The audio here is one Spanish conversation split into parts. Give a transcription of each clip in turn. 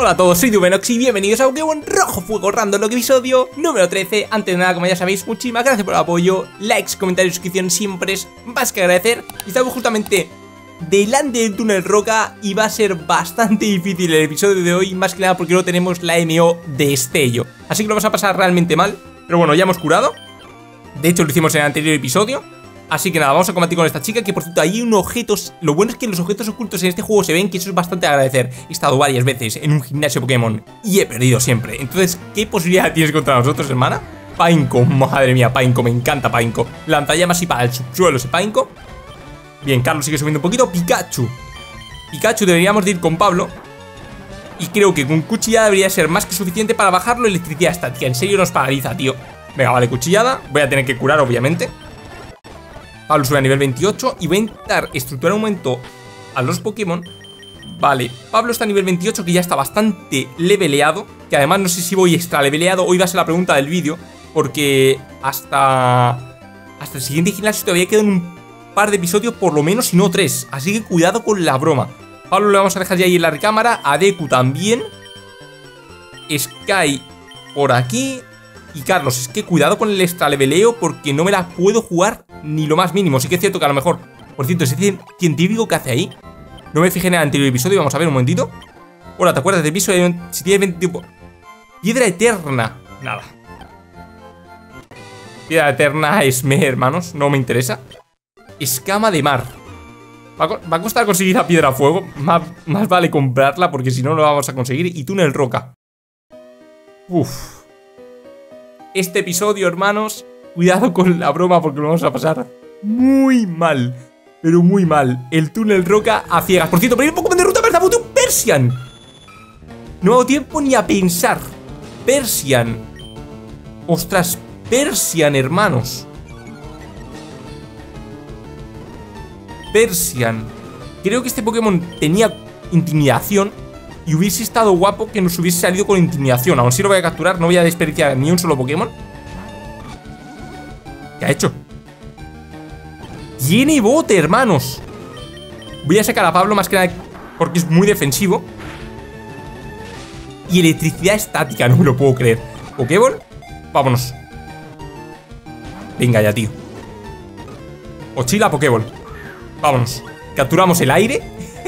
Hola a todos, soy Dubenox y bienvenidos a Pokémon Rojo Fuego Random, episodio número 13. Antes de nada, como ya sabéis, muchísimas gracias por el apoyo. Likes, comentarios, suscripción, siempre es más que agradecer. Y estamos justamente delante del túnel roca y va a ser bastante difícil el episodio de hoy, más que nada porque no tenemos la MO de Destello. Así que lo vamos a pasar realmente mal, pero bueno, ya hemos curado. De hecho lo hicimos en el anterior episodio. Así que nada, vamos a combatir con esta chica, que por cierto hay un objeto. Lo bueno es que los objetos ocultos en este juego se ven, que eso es bastante agradecer. He estado varias veces en un gimnasio Pokémon y he perdido siempre. Entonces, ¿qué posibilidad tienes contra nosotros, hermana? Pineco, madre mía, Pineco, me encanta Pineco. Lanzallamas y para el subsuelo ese Pineco. Bien, Carlos sigue subiendo un poquito. Pikachu deberíamos de ir con Pablo. Y creo que con cuchillada debería ser más que suficiente para bajarlo. Electricidad estática, en serio nos paraliza, tío. Venga, vale, cuchillada. Voy a tener que curar, obviamente. Pablo sube a nivel 28 y voy a intentar estructurar un momento a los Pokémon. Vale, Pablo está a nivel 28, que ya está bastante leveleado. Que además no sé si voy extra leveleado. Hoy va a ser la pregunta del vídeo, porque hasta el siguiente gimnasio todavía quedan un par de episodios, por lo menos, si no 3. Así que cuidado con la broma. Pablo le vamos a dejar ya ahí en la recámara. A Deku también. Sky por aquí. Y Carlos, es que cuidado con el extra leveleo, porque no me la puedo jugar ni lo más mínimo. Sí que es cierto que a lo mejor, por cierto, ese científico que hace ahí, no me fijé en el anterior episodio. Vamos a ver un momentito. Hola, ¿te acuerdas del piso? Si tiene 20 tipo... Piedra eterna. Nada. Piedra eterna es hermanos, no me interesa. Escama de mar. Va a costar conseguir la piedra a fuego. Más vale comprarla, porque si no, no lo vamos a conseguir. Y túnel roca. Uff. Este episodio, hermanos, cuidado con la broma, porque lo vamos a pasar muy mal. Pero muy mal. El túnel roca a ciegas. Por cierto, pero hay un Pokémon de ruta verdad, un Persian. No hago tiempo ni a pensar. Persian. Ostras, Persian, hermanos. Persian. Creo que este Pokémon tenía intimidación y hubiese estado guapo que nos hubiese salido con intimidación. Aún así lo voy a capturar, no voy a desperdiciar ni un solo Pokémon. ¿Qué ha hecho? Tiene bote, hermanos. Voy a sacar a Pablo más que nada porque es muy defensivo. Y electricidad estática, no me lo puedo creer. Pokéball, vámonos. Venga ya, tío. Mochila, Pokéball. Vámonos. Capturamos el aire.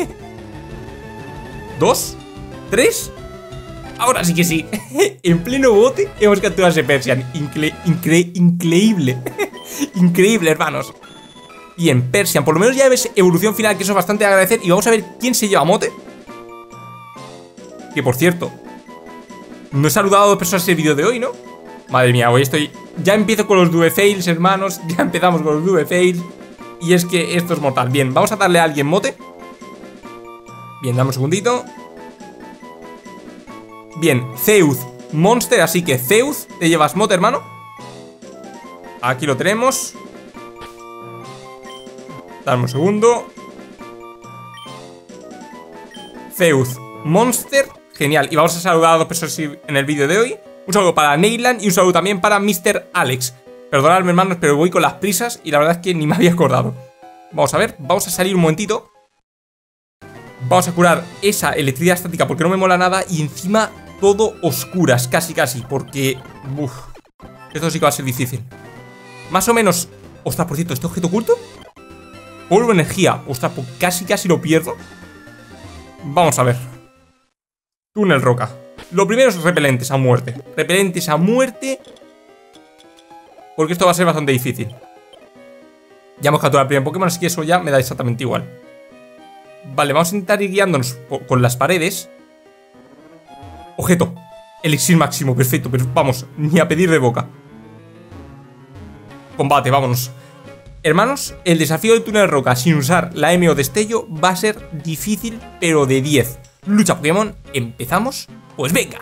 2, 3. Ahora sí que sí. En pleno bote hemos capturado a ese Persian. Increíble. Increíble, hermanos. Bien, Persian. Por lo menos ya ves evolución final, que eso es bastante de agradecer. Y vamos a ver quién se lleva mote. Que por cierto, no he saludado a dos personas en el vídeo de hoy, ¿no? Madre mía, hoy estoy... Ya empiezo con los Dube Fails, hermanos. Ya empezamos con los Dube Fails. Y es que esto es mortal. Bien, vamos a darle a alguien mote. Bien, dame un segundito. Bien, Zeus Monster, así que Zeus, te llevas mote, hermano. Aquí lo tenemos. Dame un segundo. Zeus Monster, genial. Y vamos a saludar a dos personas en el vídeo de hoy. Un saludo para Neyland y un saludo también para Mr. Alex. Perdonadme, hermanos, pero voy con las prisas y la verdad es que ni me había acordado. Vamos a ver, vamos a salir un momentito. Vamos a curar esa electricidad estática porque no me mola nada. Y encima todo oscuras, casi, porque... Uf, esto sí que va a ser difícil. Más o menos... Ostras, por cierto, ¿este objeto oculto? Polvo energía. Ostras, pues casi lo pierdo. Vamos a ver. Túnel roca. Lo primero es repelentes a muerte. Repelentes a muerte, porque esto va a ser bastante difícil. Ya hemos capturado el primer Pokémon, así que eso ya me da exactamente igual. Vale, vamos a intentar ir guiándonos con las paredes. Objeto. Elixir máximo, perfecto, pero vamos, ni a pedir de boca. Combate, vámonos. Hermanos, el desafío del túnel roca sin usar la MO Destello va a ser difícil, pero de 10. Lucha Pokémon, ¿empezamos? Pues venga.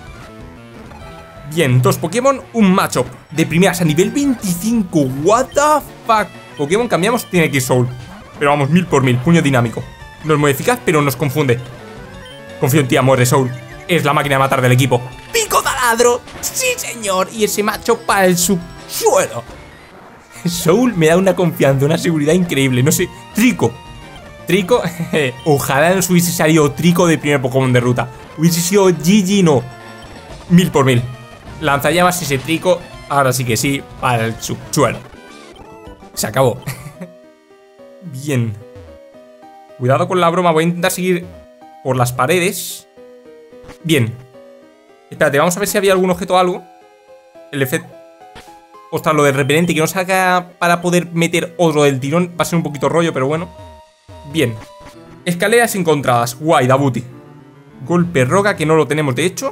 Bien, dos Pokémon, un matchup de primeras a nivel 25. What the fuck. Pokémon cambiamos, tiene que ir Soul. Pero vamos, 1000 por 1000, puño dinámico. No es muy eficaz, pero nos confunde. Confío en ti, amor de Soul. Es la máquina de matar del equipo. ¡Pico taladro! ¡Sí, señor! Y ese macho para el subsuelo. Soul me da una confianza, una seguridad increíble. No sé, Trico. Trico, ojalá nos hubiese salido Trico de primer Pokémon de ruta. Hubiese sido GG, no. 1000 por 1000. Lanzallamas ese trico. Ahora sí que sí, para el subsuelo. Se acabó. Bien. Cuidado con la broma, voy a intentar seguir por las paredes. Bien. Espérate, vamos a ver si había algún objeto o algo. El efecto... Ostras, lo del repelente, que no salga para poder meter otro del tirón. Va a ser un poquito rollo, pero bueno. Bien. Escaleras encontradas. Guay, da booty. Golpe roca, que no lo tenemos de hecho.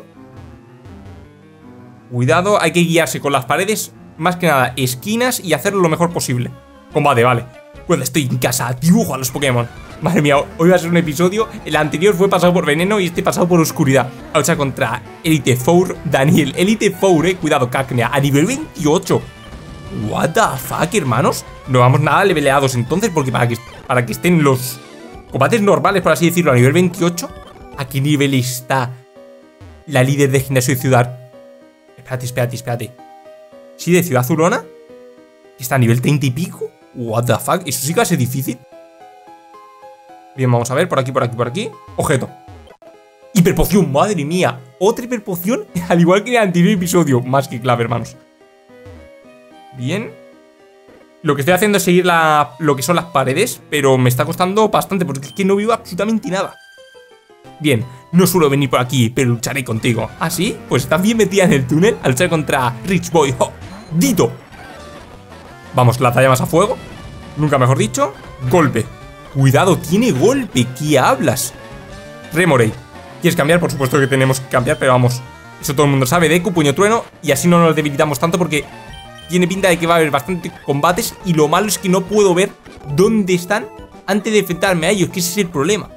Cuidado, hay que guiarse con las paredes. Más que nada, esquinas y hacerlo lo mejor posible. Combate, vale. Cuando estoy en casa, dibujo a los Pokémon. Madre mía, hoy va a ser un episodio. El anterior fue pasado por veneno y este pasado por oscuridad. A luchar contra Elite Four, Daniel. Elite Four, cuidado, Cacnea. A nivel 28. What the fuck, hermanos. No vamos nada leveleados entonces, porque para que estén los combates normales, por así decirlo, a nivel 28. ¿A qué nivel está la líder de gimnasio de ciudad? Espérate. ¿Sí, de Ciudad Zurona? ¿Está a nivel 30 y pico? What the fuck, eso sí que va a ser difícil. Bien, vamos a ver, por aquí. Objeto. Hiperpoción, madre mía. Otra hiperpoción, al igual que en el anterior episodio. Más que clave, hermanos. Bien. Lo que estoy haciendo es seguir lo que son las paredes, pero me está costando bastante porque es que no veo absolutamente nada. Bien, no suelo venir por aquí, pero lucharé contigo. ¿Ah, sí? Pues estás bien metida en el túnel a luchar contra Rich Boy Dito. Vamos, lanzallamas a fuego. Nunca mejor dicho. Golpe. Cuidado, tiene golpe. ¿Qué hablas? Remoraid. ¿Quieres cambiar? Por supuesto que tenemos que cambiar, pero vamos. Eso todo el mundo sabe. Deku, puño trueno. Y así no nos debilitamos tanto porque tiene pinta de que va a haber bastantes combates. Y lo malo es que no puedo ver dónde están antes de enfrentarme a ellos, que ese es el problema.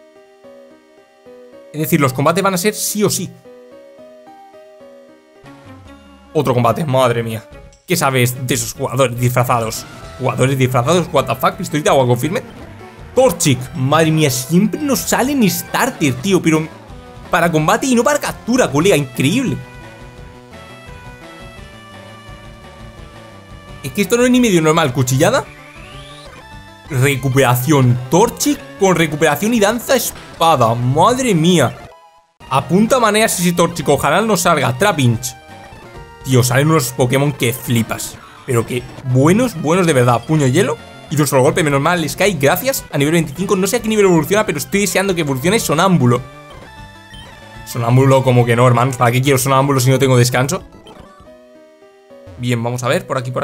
Es decir, los combates van a ser sí o sí. Otro combate, madre mía. ¿Qué sabes de esos jugadores disfrazados? ¿Jugadores disfrazados? ¿What the fuck? ¿Pistolita o algo firme? Torchic, madre mía, siempre nos salen starter, tío. Pero para combate y no para captura, colega, increíble. Es que esto no es ni medio normal. Cuchillada. Recuperación. Torchic con recuperación y danza espada. Madre mía. Apunta maneras ese Torchic. Ojalá no salga. Trapinch. Tío, salen unos Pokémon que flipas. Pero que buenos de verdad. Puño hielo. Y de un solo golpe, menos mal. Sky, gracias. A nivel 25. No sé a qué nivel evoluciona, pero estoy deseando que evolucione Sonámbulo. Sonámbulo como que no, hermanos. ¿Para qué quiero Sonámbulo si no tengo descanso? Bien, vamos a ver. Por aquí.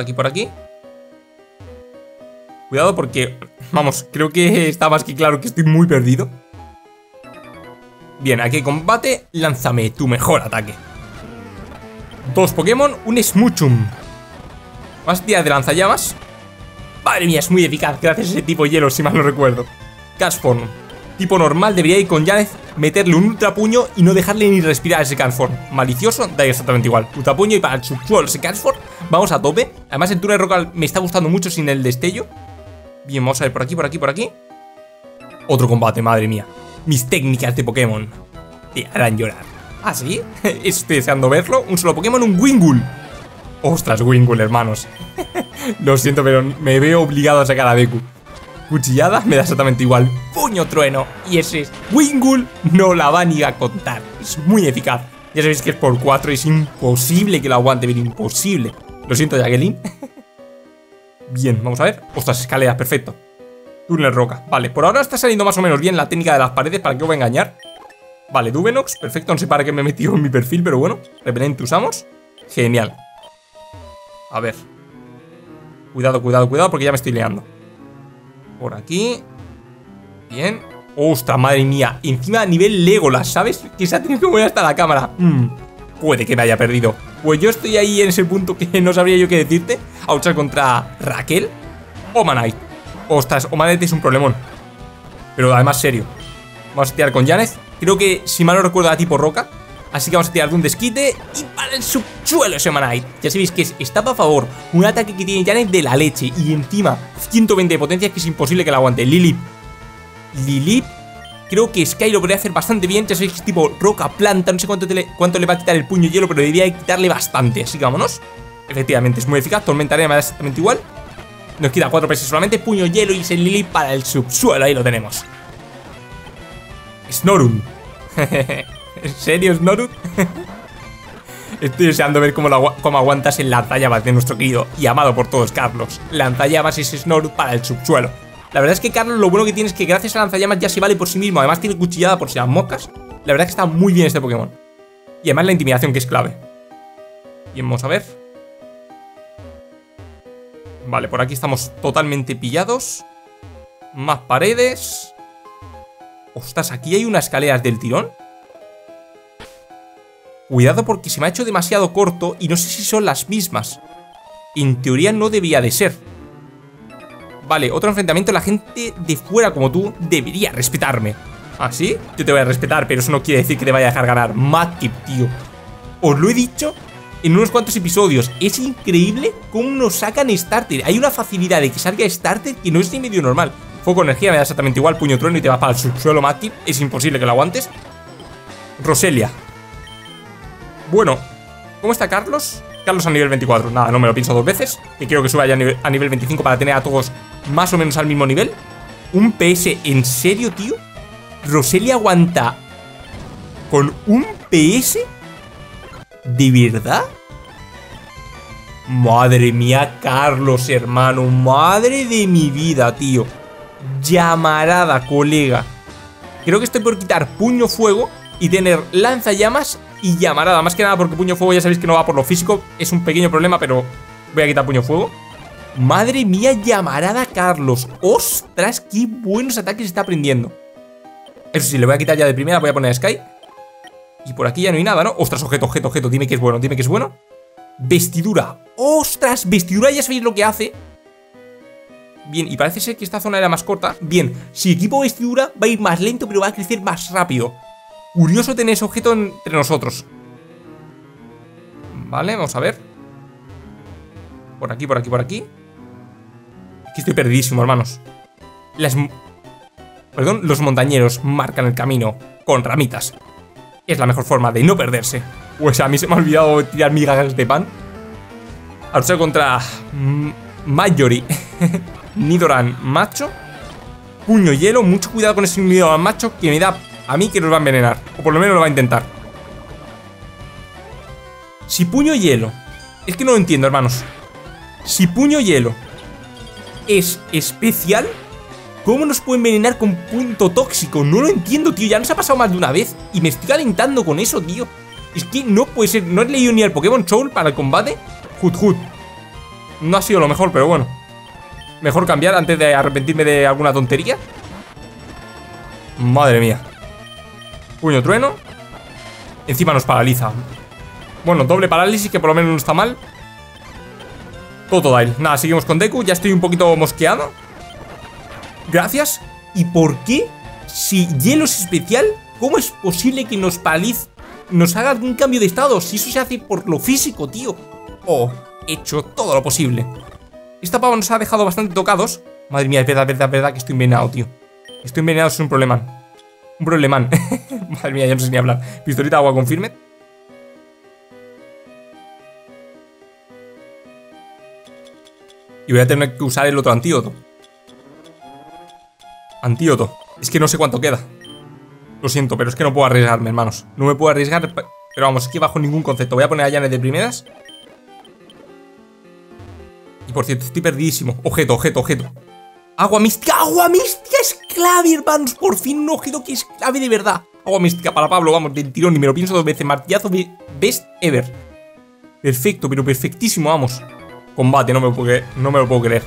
Cuidado porque, vamos, creo que está más que claro que estoy muy perdido. Bien, aquí hay combate. Lánzame tu mejor ataque. Dos Pokémon, un Smoochum. Vas a tirar de lanzallamas. Madre mía, es muy eficaz. Gracias a ese tipo hielo, si mal no recuerdo. Cashform. Tipo normal, debería ir con Janeth, meterle un ultra puño y no dejarle ni respirar ese Cashform. Malicioso, da exactamente igual. Ultra puño y para el subsuelo ese Cashform. Vamos a tope. Además el túnel roca me está gustando mucho sin el destello. Bien, vamos a ver por aquí. Otro combate, madre mía. Mis técnicas de Pokémon te harán llorar. ¿Ah, sí? Estoy deseando verlo. Un solo Pokémon, un Wingull. Ostras, Wingull, hermanos. Lo siento, pero me veo obligado a sacar a Deku. Cuchillada, me da exactamente igual. Puño trueno. Y ese es Wingull, no la va ni a contar. Es muy eficaz. Ya sabéis que es por 4 y es imposible que lo aguante, bien imposible. Lo siento, Jacqueline. Bien, vamos a ver. Ostras, escaleras, perfecto. Túnel roca, vale, por ahora está saliendo más o menos bien la técnica de las paredes. ¿Para qué os voy a engañar? Vale, Duvenox, perfecto, no sé para qué me he metido en mi perfil, pero bueno. Repelente usamos, genial. A ver. Cuidado, porque ya me estoy liando. Por aquí. Bien. Ostras, madre mía, encima a nivel Legolas, ¿sabes? Que se ha tenido que mover hasta la cámara. Puede que me haya perdido. Pues yo estoy ahí en ese punto que no sabría yo qué decirte. A luchar contra Raquel o Manite. Ostras, Omanite es un problemón. Pero además serio. Vamos a tirar con Janeth. Creo que, si mal no recuerdo, a tipo roca. Así que vamos a tirar de un desquite. Y para el subsuelo ese Manite. Ya sabéis que está a favor. Un ataque que tiene Janeth de la leche. Y encima 120 de potencia, que es imposible que la aguante. Lilip. Creo que Sky lo podría hacer bastante bien. Ya sabéis que es tipo roca, planta. No sé cuánto le va a quitar el puño hielo, pero debería quitarle bastante. Así que vámonos. Efectivamente, es muy eficaz. Tormenta arena me da exactamente igual. Nos quita 4 pesos solamente. Puño hielo y ese Lilip para el subsuelo. Ahí lo tenemos. Snorunt. ¿En serio, Snorut? Estoy deseando ver cómo aguantas el lanzallamas de nuestro querido y amado por todos Carlos. Lanzallamas es Snorut para el subsuelo. La verdad es que Carlos lo bueno que tiene es que gracias a lanzallamas ya se vale por sí mismo. Además tiene cuchillada por si las moscas. La verdad es que está muy bien este Pokémon. Y además la intimidación, que es clave. Bien, vamos a ver. Vale, por aquí estamos totalmente pillados. Más paredes. Ostras, aquí hay unas escaleras del tirón. Cuidado porque se me ha hecho demasiado corto y no sé si son las mismas. En teoría no debía de ser. Vale, otro enfrentamiento. La gente de fuera como tú debería respetarme. ¿Ah, sí? Yo te voy a respetar, pero eso no quiere decir que te vaya a dejar ganar. Mudkip, tío. Os lo he dicho en unos cuantos episodios. Es increíble cómo nos sacan starter. Hay una facilidad de que salga starter que no es ni medio normal. Foco energía me da exactamente igual. Puño trueno y te vas para el subsuelo, Mudkip. Es imposible que lo aguantes. Roselia. Bueno, ¿cómo está Carlos? Carlos a nivel 24. Nada, no me lo pienso dos veces. Que quiero que suba ya a nivel 25 para tener a todos más o menos al mismo nivel. ¿Un PS? ¿En serio, tío? ¿Roselia aguanta con un PS? ¿De verdad? Madre mía, Carlos, hermano. Madre de mi vida, tío. Llamarada, colega. Creo que estoy por quitar puño fuego y tener lanzallamas y llamarada. Más que nada porque puño fuego ya sabéis que no va por lo físico. Es un pequeño problema, pero voy a quitar puño fuego. Madre mía, llamarada, Carlos. Ostras, qué buenos ataques está aprendiendo. Eso sí, le voy a quitar ya de primera. Voy a poner a Sky. Y por aquí ya no hay nada, ¿no? Ostras, objeto. Dime que es bueno, dime que es bueno. Vestidura. Ostras, vestidura, ya sabéis lo que hace. Bien, y parece ser que esta zona era más corta. Bien, si equipo vestidura va a ir más lento, pero va a crecer más rápido. Curioso tener ese objeto entre nosotros. Vale, vamos a ver. Por aquí, por aquí, por aquí. Aquí estoy perdidísimo, hermanos. Los montañeros marcan el camino con ramitas. Es la mejor forma de no perderse. Pues a mí se me ha olvidado tirar migajas de pan. Ahora estoy contra Mayori. Nidoran macho. Puño hielo. Mucho cuidado con ese Nidoran macho que me da a mí que nos va a envenenar. O por lo menos lo va a intentar. Si puño hielo. Es que no lo entiendo, hermanos. Si puño hielo es especial, ¿cómo nos puede envenenar con punto tóxico? No lo entiendo, tío. Ya nos ha pasado más de una vez y me estoy calentando con eso, tío. Es que no puede ser. No he leído ni el Pokémon Soul para el combate. Hut. No ha sido lo mejor, pero bueno. Mejor cambiar antes de arrepentirme de alguna tontería. Madre mía. Puño trueno. Encima nos paraliza. Bueno, doble parálisis, que por lo menos no está mal. Totodile. Nada, seguimos con Deku. Ya estoy un poquito mosqueado. Gracias. ¿Y por qué? Si hielo es especial, ¿cómo es posible que nos paralice? Nos haga algún cambio de estado? Si eso se hace por lo físico, tío. Oh, he hecho todo lo posible. Esta pava nos ha dejado bastante tocados. Madre mía, es verdad que estoy envenenado, tío. Estoy envenenado, es un problemán. Un problemán. Madre mía, ya no sé ni hablar. Pistolita agua confirme. Y voy a tener que usar el otro antídoto. Antídoto. Es que no sé cuánto queda. Lo siento, pero es que no puedo arriesgarme, hermanos. No me puedo arriesgar, pero vamos, es que bajo ningún concepto. Voy a poner a Janet de primeras. Y por cierto, estoy perdidísimo. Objeto. Agua mística es clave, hermanos. Por fin un objeto que es clave de verdad. Agua mística para Pablo, vamos, del tirón. Y me lo pienso dos veces. Martillazo best ever. Perfecto, pero perfectísimo, vamos. Combate, no me lo puedo creer.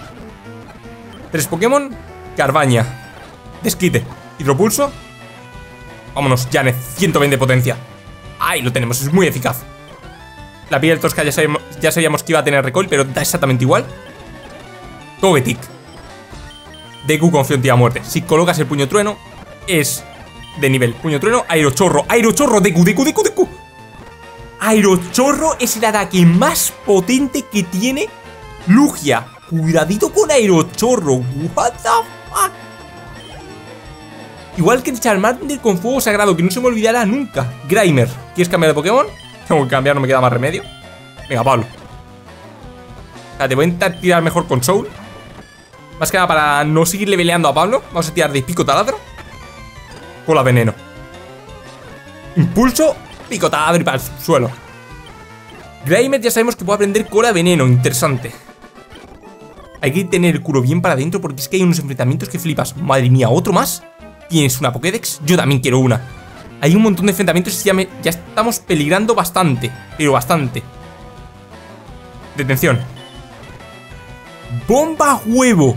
3 Pokémon. Carvaña. Desquite. Hidropulso. Vámonos, Janet. 120 de potencia. Ahí lo tenemos, es muy eficaz. La piel tosca ya sabíamos que iba a tener recoil, pero da exactamente igual. Togetic. Deku confío en ti a muerte. Si colocas el puño trueno, es de nivel. Puño trueno, aerochorro. Deku. Aerochorro es el ataque más potente que tiene Lugia. Cuidadito con aerochorro. What the fuck. Igual que el Charmander con fuego sagrado, que no se me olvidará nunca. Grimer. ¿Quieres cambiar de Pokémon? Tengo que cambiar, no me queda más remedio. Venga, Pablo. Te voy a intentar tirar mejor con Soul. Más que nada para no seguir leveleando a Pablo. Vamos a tirar de pico taladro. Cola veneno. Impulso, picotada y para el suelo. Grimer ya sabemos que puede aprender cola veneno, interesante. Hay que tener el culo bien para adentro porque es que hay unos enfrentamientos que flipas. Madre mía, ¿otro más? ¿Tienes una Pokédex? Yo también quiero una. Hay un montón de enfrentamientos y ya estamos peligrando bastante. Pero bastante. Detención. ¡Bomba huevo!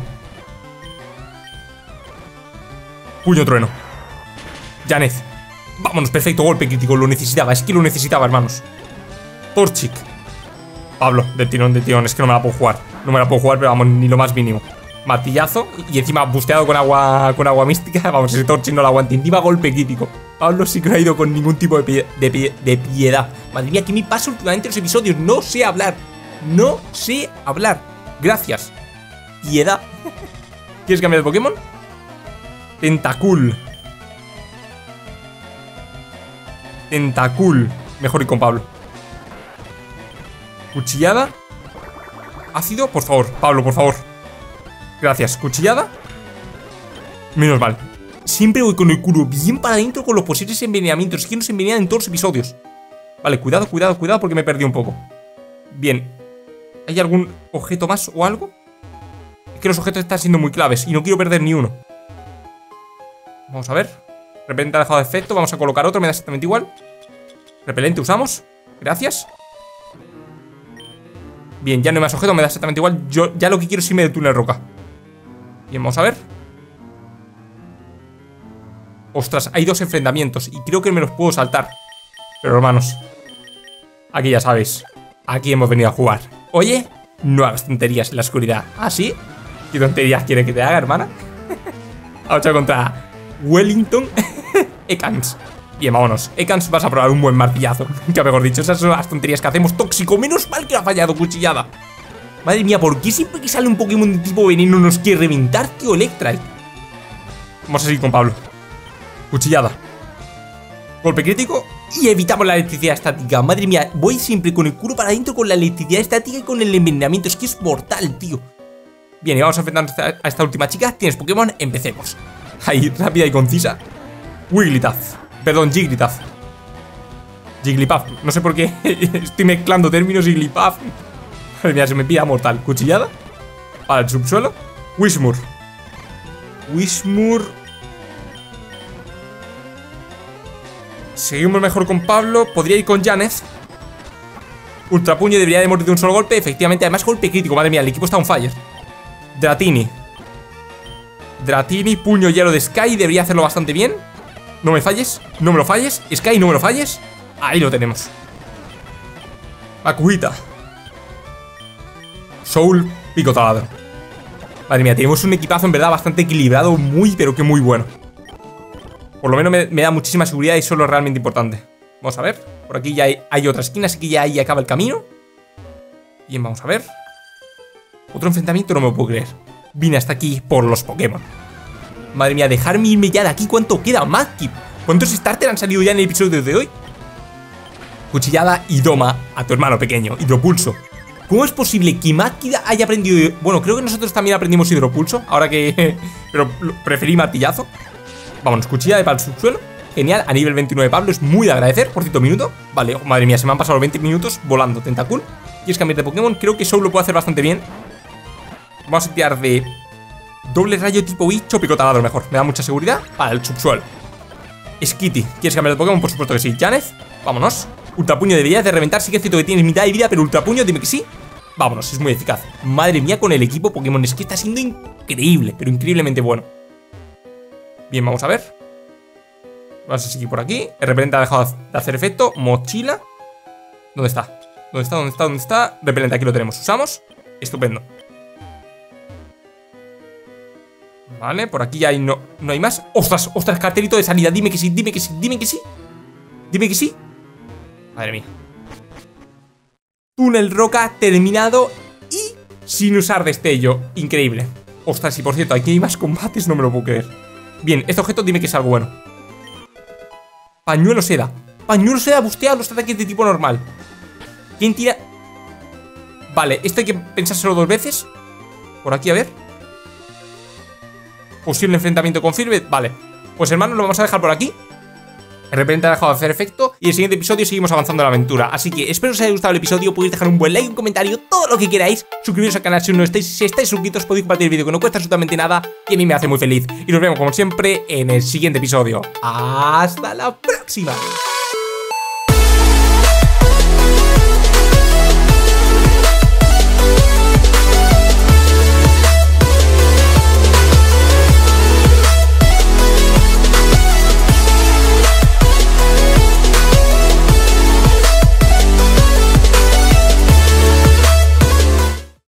Puño trueno. Janeth. Vámonos, perfecto, golpe crítico. Lo necesitaba, es que lo necesitaba, hermanos. Torchic. Pablo, de tirón, es que no me la puedo jugar. No me la puedo jugar, pero vamos, ni lo más mínimo. Martillazo y encima busteado con agua mística. Vamos, ese Torchic no lo aguanta. Encima golpe crítico. Pablo sí que no ha ido con ningún tipo de piedad. Madre mía, ¿qué me pasa últimamente en los episodios? No sé hablar. No sé hablar. Gracias. Piedad. ¿Quieres cambiar de Pokémon? Tentacool. Tentacool. Mejor ir con Pablo. Cuchillada. Ácido, por favor. Pablo, por favor. Gracias. Cuchillada. Menos mal. Siempre voy con el culo bien para adentro con los posibles envenenamientos. Es que nos envenenan en todos los episodios. Vale, cuidado, cuidado, cuidado porque me perdí un poco. Bien. ¿Hay algún objeto más o algo? Es que los objetos están siendo muy claves y no quiero perder ni uno. Vamos a ver. Repelente ha dejado de efecto. Vamos a colocar otro, me da exactamente igual. Repelente usamos. Gracias. Bien, ya no hay más objetos, me da exactamente igual. Yo ya lo que quiero es irme del túnel roca. Bien, vamos a ver. Ostras, hay dos enfrentamientos y creo que me los puedo saltar. Pero hermanos, aquí ya sabéis, aquí hemos venido a jugar. Oye, no hagas tonterías en la oscuridad. ¿Ah, sí? ¿Qué tonterías quiere que te haga, hermana? Vamos a contra Wellington Ekans. Bien, vámonos. Ekans, vas a probar un buen martillazo. Ya mejor dicho, esas son las tonterías que hacemos. Tóxico, menos mal que lo ha fallado, cuchillada. Madre mía, ¿por qué siempre que sale un Pokémon de tipo veneno nos quiere reventar, tío? Electrike. Vamos a seguir con Pablo. Cuchillada. Golpe crítico y evitamos la electricidad estática. Madre mía, voy siempre con el culo para adentro con la electricidad estática y con el envenenamiento. Es que es mortal, tío. Bien, y vamos a enfrentarnos a esta última chica. ¿Tienes Pokémon? Empecemos. Ahí, rápida y concisa. Wigglytuff. Perdón, Jigglypuff. Jigglypuff. No sé por qué estoy mezclando términos. Jigglypuff. Madre mía, se me pilla mortal. Cuchillada. Para el subsuelo. Whismur. Whismur. Seguimos mejor con Pablo. Podría ir con Janeth. Ultrapuño debería de morir de un solo golpe. Efectivamente, además golpe crítico. Madre mía, el equipo está on fire. Dratini. Dratini, puño hielo de Sky. Debería hacerlo bastante bien. No me falles, no me lo falles. Sky, no me lo falles. Ahí lo tenemos. Makuhita. Soul, pico taladro. Madre mía, tenemos un equipazo en verdad bastante equilibrado. Muy, pero que muy bueno. Por lo menos me da muchísima seguridad y eso es lo realmente importante. Vamos a ver. Por aquí ya hay otra esquina, así que ya ahí acaba el camino. Bien, vamos a ver. Otro enfrentamiento, no me lo puedo creer. Vine hasta aquí por los Pokémon. Madre mía, dejarme irme ya de aquí. ¿Cuánto queda? Madkip. ¿Cuántos starter han salido ya en el episodio de hoy? Cuchillada y doma a tu hermano pequeño. Hidropulso. ¿Cómo es posible que Madkip haya aprendido? Bueno, creo que nosotros también aprendimos hidropulso. Ahora que... pero preferí martillazo. Vámonos, cuchilla de para el subsuelo. Genial, a nivel 29 Pablo, es muy de agradecer. Por cierto, minuto. Vale, madre mía, se me han pasado los 20 minutos volando. Tentacool. ¿Quieres cambiar de Pokémon? Creo que Soul lo puede hacer bastante bien. Vamos a tirar de doble rayo tipo bicho, pico taladro mejor. Me da mucha seguridad para el subsuelo. Skitty, ¿quieres cambiar de Pokémon? Por supuesto que sí. Janeth, vámonos. Ultrapuño debería de reventar. Sí que es cierto que tienes mitad de vida, pero Ultrapuño, dime que sí. Vámonos, es muy eficaz. Madre mía, con el equipo Pokémon es que está siendo increíble, pero increíblemente bueno. Bien, vamos a ver. Vamos a seguir por aquí. El repelente ha dejado de hacer efecto. Mochila. ¿Dónde está? ¿Dónde está? ¿Dónde está? ¿Dónde está? Repelente, aquí lo tenemos. Usamos. Estupendo. Vale, por aquí ya hay no hay más. ¡Ostras! ¡Ostras! Cartelito de salida. Dime que sí, dime que sí, dime que sí. Dime que sí. Madre mía. Túnel roca terminado y sin usar destello. Increíble. Ostras, y por cierto, aquí hay más combates, no me lo puedo creer. Bien, este objeto dime que es algo bueno. Pañuelo seda. Pañuelo seda bustea los ataques de tipo normal. ¿Quién tira? Vale, esto hay que pensárselo dos veces. Por aquí, a ver. Posible enfrentamiento con Firbe. Vale, pues hermano, lo vamos a dejar por aquí. de repente ha dejado de hacer efecto y en el siguiente episodio seguimos avanzando en la aventura. Así que espero que os haya gustado el episodio, podéis dejar un buen like, un comentario, todo lo que queráis, suscribiros al canal si no estáis, si estáis suscritos podéis compartir el vídeo que no cuesta absolutamente nada y a mí me hace muy feliz. Y nos vemos como siempre en el siguiente episodio. ¡Hasta la próxima!